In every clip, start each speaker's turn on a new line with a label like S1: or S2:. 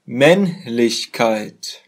S1: Männlichkeit.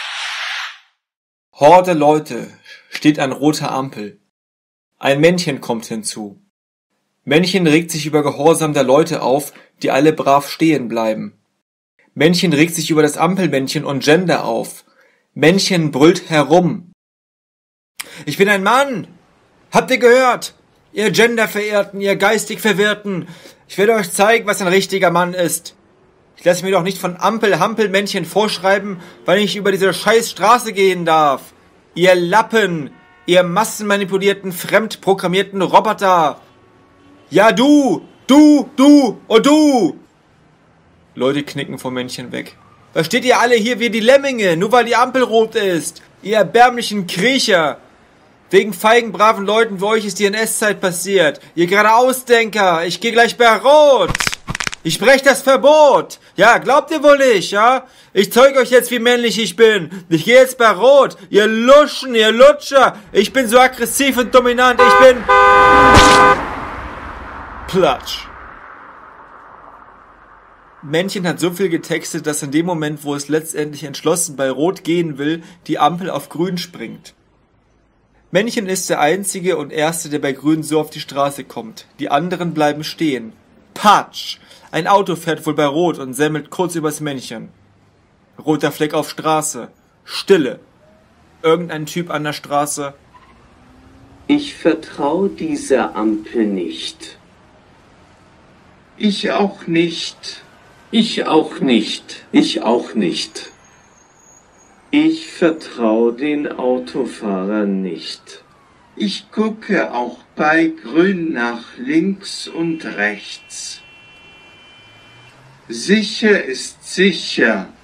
S1: Horde Leute steht an roter Ampel. Ein Männchen kommt hinzu. Männchen regt sich über Gehorsam der Leute auf, die alle brav stehen bleiben. Männchen regt sich über das Ampelmännchen und Gender auf. Männchen brüllt herum. Ich bin ein Mann! Habt ihr gehört? Ihr Genderverehrten, ihr geistig Verwirrten! Ich werde euch zeigen, was ein richtiger Mann ist. Ich lasse mir doch nicht von Hampelmännchen vorschreiben, wann ich über diese scheiß Straße gehen darf. Ihr Lappen! Ihr massenmanipulierten, fremdprogrammierten Roboter! Ja, du! Du und du! Leute knicken vom Männchen weg. Was steht ihr alle hier wie die Lemminge, nur weil die Ampel rot ist? Ihr erbärmlichen Kriecher! Wegen feigen, braven Leuten wie euch ist die NS-Zeit passiert. Ihr Geradeausdenker, ich gehe gleich bei Rot! Ich brech das Verbot! Ja, glaubt ihr wohl nicht, ja? Ich zeig euch jetzt, wie männlich ich bin. Ich gehe jetzt bei Rot. Ihr Luschen, ihr Lutscher. Ich bin so aggressiv und dominant. Ich bin... Platsch. Männchen hat so viel getextet, dass in dem Moment, wo es letztendlich entschlossen bei Rot gehen will, die Ampel auf Grün springt. Männchen ist der einzige und erste, der bei Grün so auf die Straße kommt. Die anderen bleiben stehen. Patsch! Ein Auto fährt wohl bei Rot und semmelt kurz übers Männchen. Roter Fleck auf Straße. Stille. Irgendein Typ an der Straße.
S2: Ich vertraue dieser Ampel nicht.
S3: Ich auch nicht.
S2: Ich auch nicht. Ich auch nicht. Ich vertraue den Autofahrern nicht.
S3: Ich gucke auch bei Grün nach links und rechts. Sicher ist sicher.